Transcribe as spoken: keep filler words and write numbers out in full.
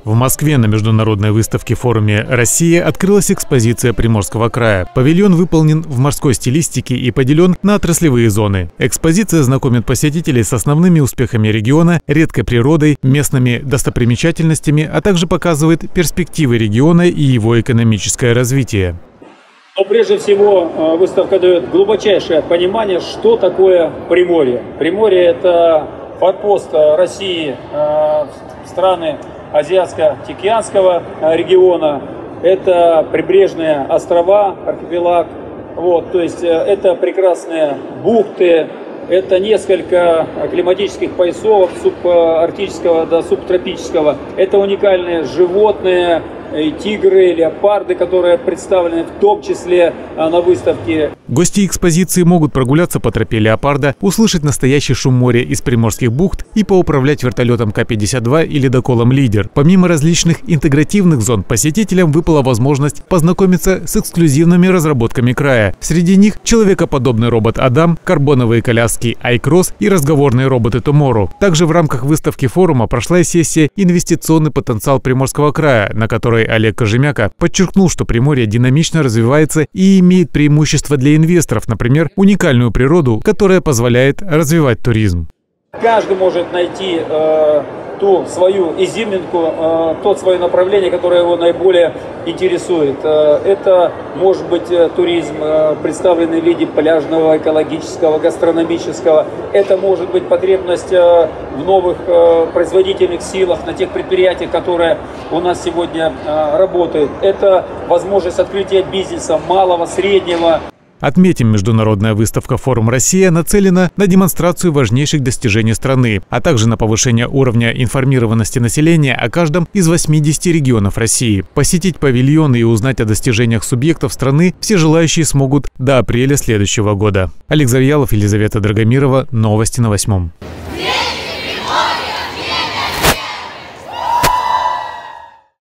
В Москве на международной выставке форуме «Россия» открылась экспозиция Приморского края. Павильон выполнен в морской стилистике и поделен на отраслевые зоны. Экспозиция знакомит посетителей с основными успехами региона, редкой природой, местными достопримечательностями, а также показывает перспективы региона и его экономическое развитие. Но прежде всего выставка дает глубочайшее понимание, что такое Приморье. Приморье – это форпост России в страны Азиатско-Тихоокеанского региона. Это прибрежные острова, архипелаг. Вот, то есть это прекрасные бухты, это несколько климатических поясов от субарктического до субтропического. Это уникальные животные, тигры, леопарды, которые представлены в том числе на выставке. Гости экспозиции могут прогуляться по тропе леопарда, услышать настоящий шум моря из приморских бухт и поуправлять вертолетом Ка пятьдесят два и ледоколом «Лидер». Помимо различных интегративных зон, посетителям выпала возможность познакомиться с эксклюзивными разработками края. Среди них человекоподобный робот Адам, карбоновые коляски iCross и разговорные роботы Tomorrow. Также в рамках выставки форума прошла сессия «Инвестиционный потенциал Приморского края», на которой Олег Кожемяка подчеркнул, что Приморье динамично развивается и имеет преимущества для инвесторов, например, уникальную природу, которая позволяет развивать туризм. Каждый может найти э, ту свою изюминку, э, то свое направление, которое его наиболее интересует. Э, это может быть э, туризм, э, представленный в виде пляжного, экологического, гастрономического. Это может быть потребность э, в новых э, производительных силах на тех предприятиях, которые у нас сегодня э, работают. Это возможность открытия бизнеса малого, среднего. Отметим, международная выставка «Форум Россия» нацелена на демонстрацию важнейших достижений страны, а также на повышение уровня информированности населения о каждом из восьмидесяти регионов России. Посетить павильоны и узнать о достижениях субъектов страны все желающие смогут до апреля следующего года. Олег Завьялов, Елизавета Драгомирова. Новости на восьмом.